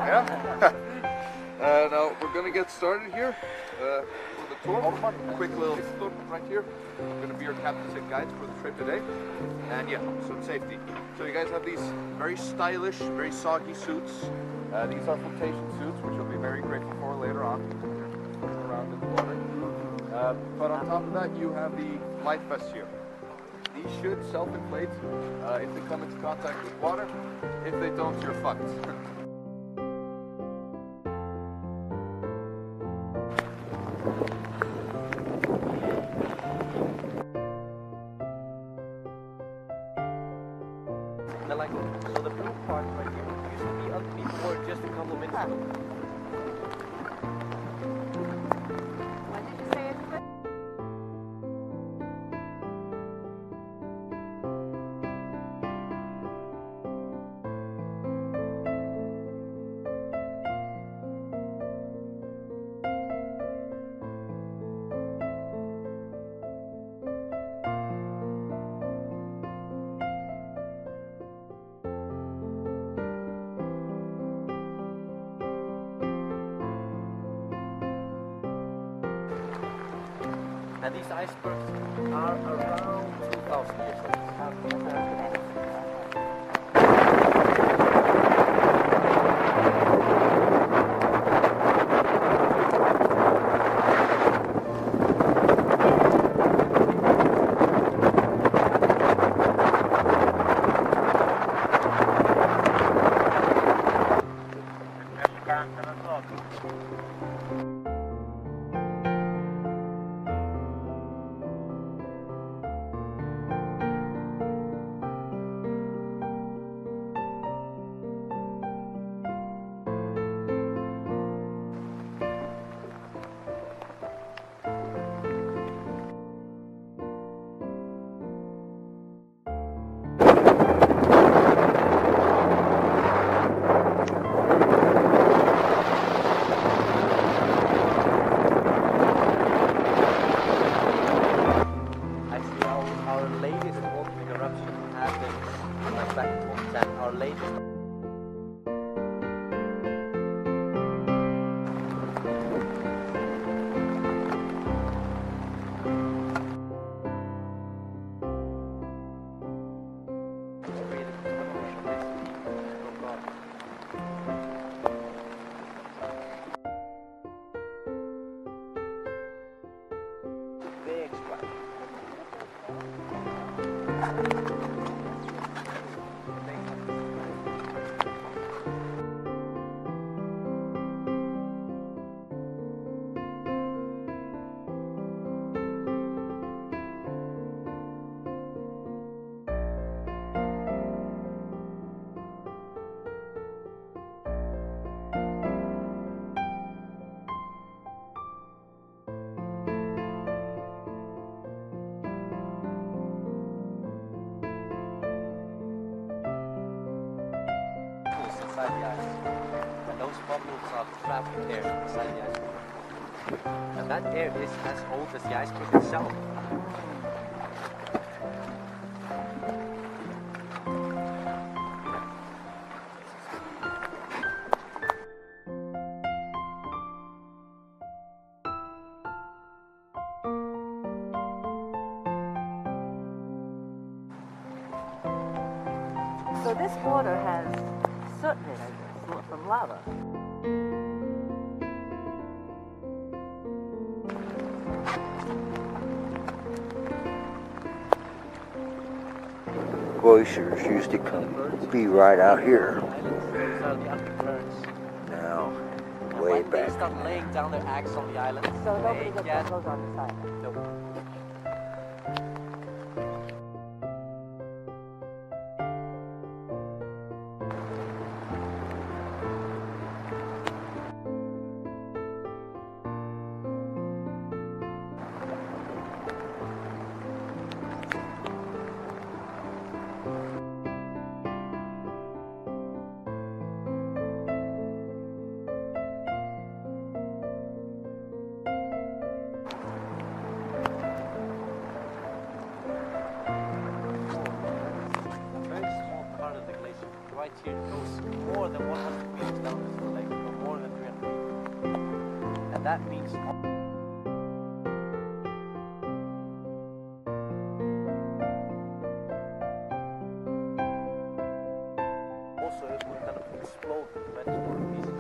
Yeah? Now we're going to get started here for the tour. Quick little foot right here. I'm going to be your captains and guides for the trip today. And yeah, some safety. So you guys have these very stylish, very soggy suits. These are flotation suits, which you'll be very grateful for later on around in the water. But on top of that, you have the life vests here. These should self-inflate if they come into contact with water. If they don't, you're fucked. So the blue part right here used to be underneath the water just a couple of minutes ago. What did you say? And these icebergs are around 2,000 years old. Inside the ice, and those bubbles are trapped air inside the iceberg. And that air is as old as the iceberg itself. So this water has soot in it, I guess, from lava. Glaciers used to be right out here. These are the Arctic currents. Now, And way when back. they start laying down their eggs on the island, So nobody they gets get... that goes on this island. Nope. Right here, it goes more than 100 meters down this lake. that means also it will kind of explode when it's one piece.